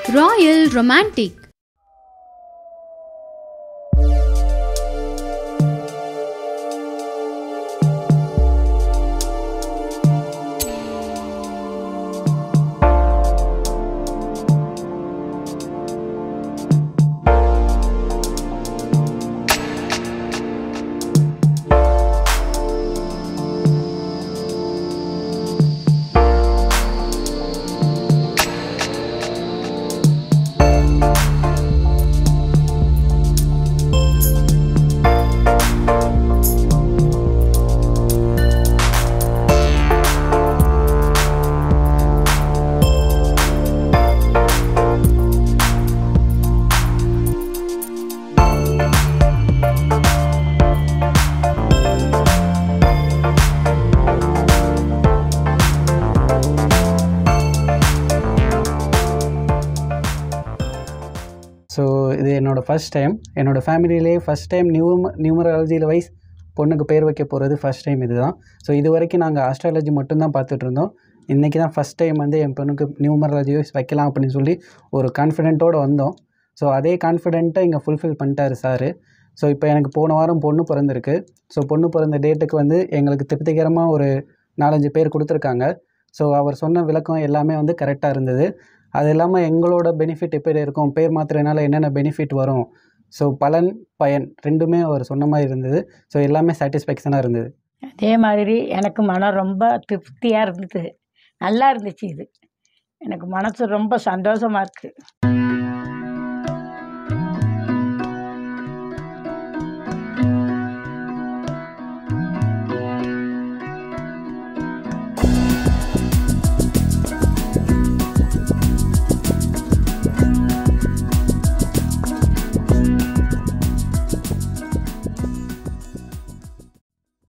Royal Romantic. So இது என்னோடய first time, என்னோடய ஃபேமிலியிலே ஃபஸ்ட் டைம் நியூமராலஜியில் வைஸ் பொண்ணுக்கு பேர் வைக்க போகிறது ஃபஸ்ட் டைம் இது தான். ஸோ இது வரைக்கும் நாங்கள் ஆஸ்ட்ராலஜி மட்டும்தான் பார்த்துட்ருந்தோம். இன்றைக்கி தான் ஃபஸ்ட் டைம் வந்து என் பொண்ணுக்கு நியூமராலஜி வைஸ் வைக்கலாம் அப்படின்னு சொல்லி ஒரு கான்ஃபிடென்ட்டோடு வந்தோம். ஸோ அதே கான்ஃபிடென்ட்டை இங்கே ஃபுல்ஃபில் பண்ணிட்டாரு சார். ஸோ இப்போ எனக்கு போன வாரம் பொண்ணு பிறந்திருக்கு. ஸோ பொண்ணு பிறந்த டேட்டுக்கு வந்து எங்களுக்கு திருப்திகரமாக ஒரு 4-5 பேர் கொடுத்துருக்காங்க. ஸோ அவர் சொன்ன விளக்கம் எல்லாமே வந்து கரெக்டாக இருந்தது. அது இல்லாமல் எங்களோட பெனிஃபிட் எப்படி இருக்கும், பேர் மாற்றுறதுனால என்னென்ன பெனிஃபிட் வரும், ஸோ பலன் பயன் ரெண்டுமே அவர் சொன்ன மாதிரி இருந்தது. ஸோ எல்லாமே சாட்டிஸ்ஃபேக்ஷனாக இருந்தது. அதே மாதிரி எனக்கு மனம் ரொம்ப திருப்தியாக இருந்தது. நல்லா இருந்துச்சு. இது எனக்கு மனசு ரொம்ப சந்தோஷமாக இருக்குது.